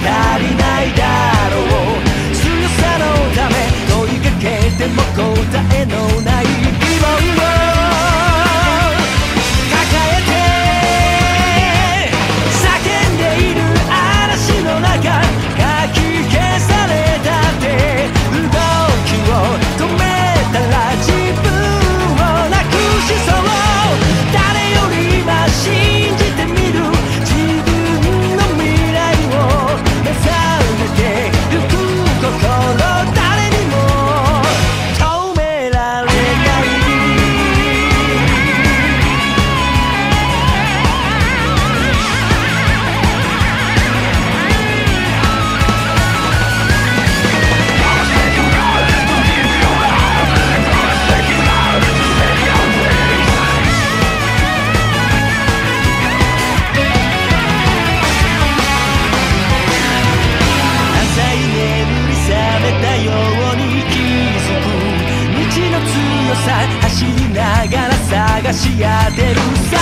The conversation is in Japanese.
足りないだろう。強さのため問いかけても答えのない疑問を抱えて叫んでいる嵐の中、かき消されたって動きを止めたら自分をなくしそう。誰より今信じてみる自分の未来を目覚めてゆく心、誰にも止められない。浅い眠り覚めたように気づく道の強さ、走りながら探し当てる